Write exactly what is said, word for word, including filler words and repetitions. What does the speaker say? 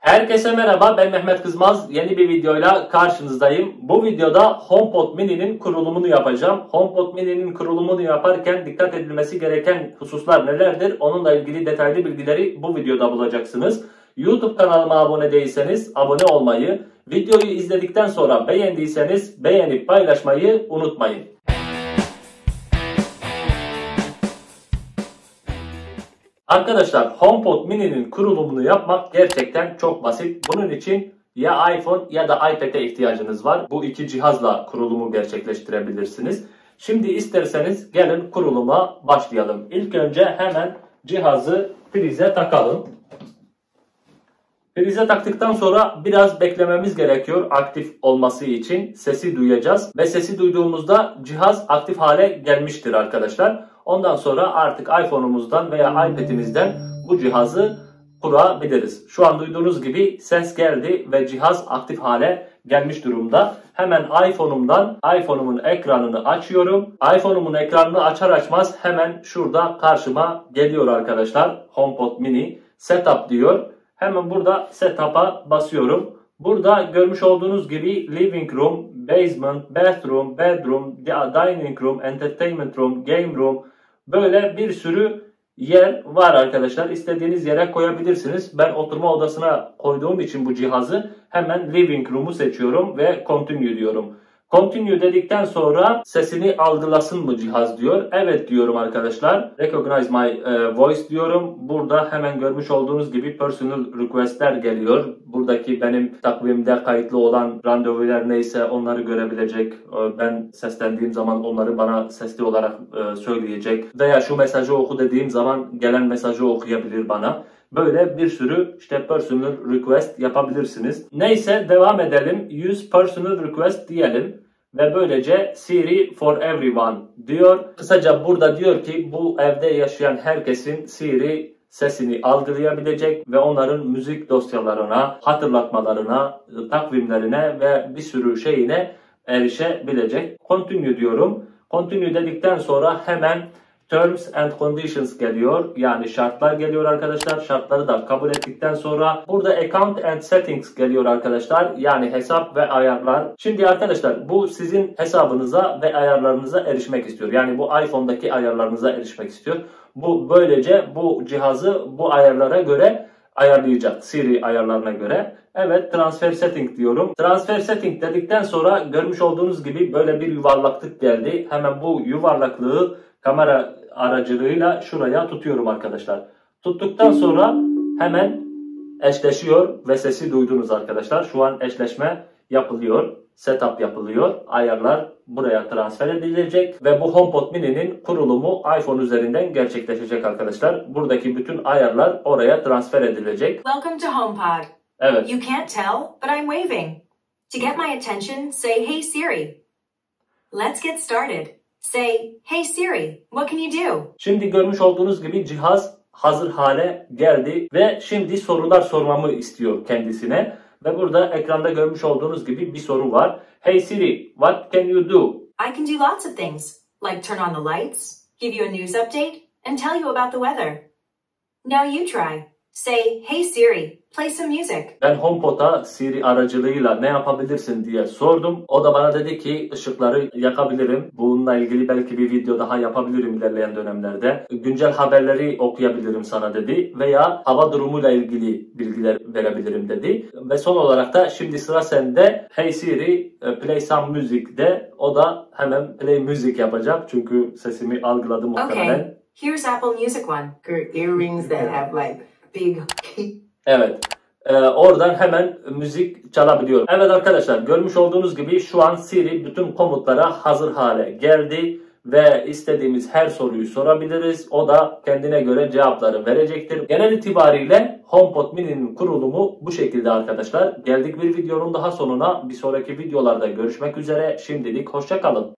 Herkese merhaba, ben Mehmet Kızmaz. Yeni bir videoyla karşınızdayım. Bu videoda HomePod Mini'nin kurulumunu yapacağım. HomePod Mini'nin kurulumunu yaparken dikkat edilmesi gereken hususlar nelerdir? Onunla ilgili detaylı bilgileri bu videoda bulacaksınız. YouTube kanalıma abone değilseniz abone olmayı, videoyu izledikten sonra beğendiyseniz beğenip paylaşmayı unutmayın. Arkadaşlar, HomePod Mini'nin kurulumunu yapmak gerçekten çok basit. Bunun için ya iPhone ya da iPad'e ihtiyacınız var. Bu iki cihazla kurulumu gerçekleştirebilirsiniz. Şimdi isterseniz gelin kuruluma başlayalım. İlk önce hemen cihazı prize takalım. Prize taktıktan sonra biraz beklememiz gerekiyor aktif olması için. Sesi duyacağız ve sesi duyduğumuzda cihaz aktif hale gelmiştir arkadaşlar. Ondan sonra artık iPhone'umuzdan veya iPad'imizden bu cihazı kurabiliriz. Şu an duyduğunuz gibi ses geldi ve cihaz aktif hale gelmiş durumda. Hemen iPhone'umdan iPhone'umun ekranını açıyorum. iPhone'umun ekranını açar açmaz hemen şurada karşıma geliyor arkadaşlar. HomePod Mini Setup diyor. Hemen burada Setup'a basıyorum. Burada görmüş olduğunuz gibi Living Room, Basement, Bathroom, Bedroom, Dining Room, Entertainment Room, Game Room, böyle bir sürü yer var arkadaşlar. İstediğiniz yere koyabilirsiniz. Ben oturma odasına koyduğum için bu cihazı hemen Living Room'u seçiyorum ve Continue diyorum. Continue dedikten sonra sesini algılasın mı cihaz diyor. Evet diyorum arkadaşlar. Recognize my e, voice diyorum. Burada hemen görmüş olduğunuz gibi personal request'ler geliyor. Buradaki benim takvimde kayıtlı olan randevular neyse onları görebilecek. E, ben seslendiğim zaman onları bana sesli olarak e, söyleyecek. Veya şu mesajı oku dediğim zaman gelen mesajı okuyabilir bana. Böyle bir sürü işte personal request yapabilirsiniz. Neyse devam edelim. Use personal request diyelim. Ve böylece Siri for everyone diyor. Kısaca burada diyor ki bu evde yaşayan herkesin Siri sesini algılayabilecek ve onların müzik dosyalarına, hatırlatmalarına, takvimlerine ve bir sürü şeyine erişebilecek. Continue diyorum. Continue dedikten sonra hemen Terms and Conditions geliyor. Yani şartlar geliyor arkadaşlar. Şartları da kabul ettikten sonra burada Account and Settings geliyor arkadaşlar. Yani hesap ve ayarlar. Şimdi arkadaşlar bu sizin hesabınıza ve ayarlarınıza erişmek istiyor. Yani bu iPhone'daki ayarlarınıza erişmek istiyor. Bu böylece bu cihazı bu ayarlara göre ayarlayacak. Siri ayarlarına göre. Evet, Transfer Setting diyorum. Transfer Setting dedikten sonra görmüş olduğunuz gibi böyle bir yuvarlaklık geldi. Hemen bu yuvarlaklığı kamera aracılığıyla şuraya tutuyorum arkadaşlar. Tuttuktan sonra hemen eşleşiyor ve sesi duydunuz arkadaşlar. Şu an eşleşme yapılıyor. Setup yapılıyor. Ayarlar buraya transfer edilecek ve bu HomePod Mini'nin kurulumu iPhone üzerinden gerçekleşecek arkadaşlar. Buradaki bütün ayarlar oraya transfer edilecek. Welcome to HomePod. Evet. You can't tell, but I'm waving. To get my attention, say Hey Siri. Let's get started. Say, Hey Siri, what can you do? Şimdi görmüş olduğunuz gibi cihaz hazır hale geldi ve şimdi sorular sormamı istiyor kendisine. Ve burada ekranda görmüş olduğunuz gibi bir soru var. Hey Siri, what can you do? I can do lots of things, like turn on the lights, give you a news update, and tell you about the weather. Now you try. Say, Hey Siri, play some music. Ben HomePod'a Siri aracılığıyla ne yapabilirsin diye sordum. O da bana dedi ki ışıkları yakabilirim. Bununla ilgili belki bir video daha yapabilirim ilerleyen dönemlerde. Güncel haberleri okuyabilirim sana dedi. Veya hava durumuyla ilgili bilgiler verebilirim dedi. Ve son olarak da şimdi sıra sende. Hey Siri, play some music de. O da hemen play music yapacak. Çünkü sesimi algıladı muhtemelen. Okay, here's Apple Music one. Earrings that have like big... Evet. Ee, oradan hemen müzik çalabiliyor. Evet arkadaşlar, görmüş olduğunuz gibi şu an Siri bütün komutlara hazır hale geldi. Ve istediğimiz her soruyu sorabiliriz. O da kendine göre cevapları verecektir. Genel itibariyle HomePod Mini'nin kurulumu bu şekilde arkadaşlar. Geldik bir videonun daha sonuna. Bir sonraki videolarda görüşmek üzere. Şimdilik hoşça kalın.